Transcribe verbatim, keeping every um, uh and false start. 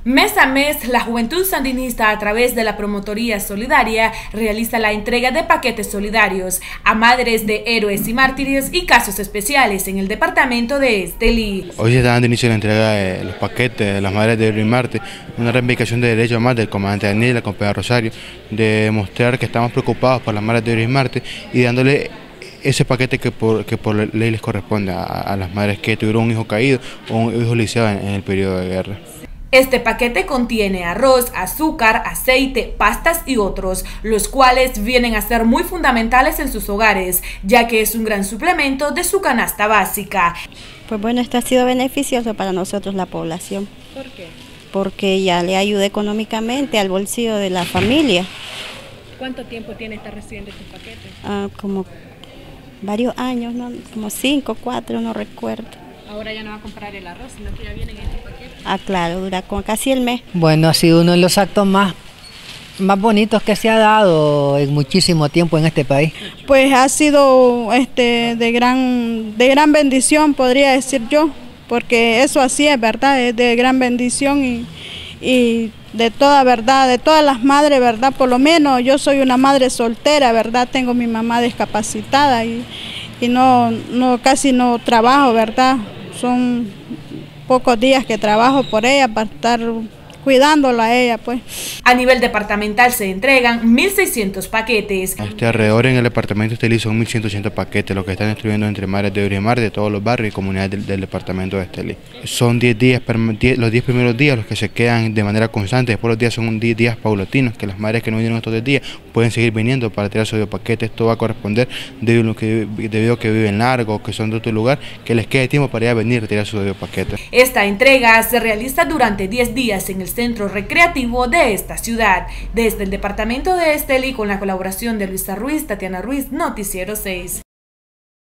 Mes a mes, la Juventud Sandinista, a través de la Promotoría Solidaria, realiza la entrega de paquetes solidarios a madres de héroes y mártires y casos especiales en el departamento de Estelí. Hoy se está dando inicio a la entrega de los paquetes de las madres de héroes y mártires, una reivindicación de derechos más del comandante Daniel y la compañera Rosario, de mostrar que estamos preocupados por las madres de héroes y mártires y dándole ese paquete que por, que por ley les corresponde a, a las madres que tuvieron un hijo caído o un hijo lisiado en, en el periodo de guerra. Este paquete contiene arroz, azúcar, aceite, pastas y otros, los cuales vienen a ser muy fundamentales en sus hogares, ya que es un gran suplemento de su canasta básica. Pues bueno, esto ha sido beneficioso para nosotros, la población. ¿Por qué? Porque ya le ayuda económicamente al bolsillo de la familia. ¿Cuánto tiempo tiene estar recibiendo estos paquetes? Ah, como varios años, ¿no? Como cinco, cuatro, no recuerdo. Ahora ya no va a comprar el arroz, sino que ya vienen estos paquetes. Ah, claro, dura como casi el mes. Bueno, ha sido uno de los actos más, más bonitos que se ha dado en muchísimo tiempo en este país. Pues ha sido este, de, gran, de gran bendición, podría decir yo, porque eso así es, ¿verdad? Es de gran bendición y, y de toda verdad, de todas las madres, ¿verdad? Por lo menos yo soy una madre soltera, ¿verdad? Tengo mi mamá discapacitada y, y no, no, casi no trabajo, ¿verdad? Son pocos días que trabajo por ella para estar cuidándola a ella, pues. A nivel departamental se entregan mil seiscientos paquetes. Este, alrededor en el departamento de Estelí son mil ciento ochenta paquetes, lo que están distribuyendo entre madres de héroes y mártires de todos los barrios y comunidades del, del departamento de Estelí. Son diez días, los diez primeros días los que se quedan de manera constante, después los días son diez días paulatinos, que las madres que no vinieron estos diez días pueden seguir viniendo para tirar sus paquetes. Esto va a corresponder debido a que, debido a que viven largos, que son de otro lugar, que les quede tiempo para ir a venir a tirar sus paquetes. Esta entrega se realiza durante diez días en el centro recreativo de esta ciudad. Desde el departamento de Estelí, con la colaboración de Luisa Ruiz, Tatiana Ruiz, Noticiero seis.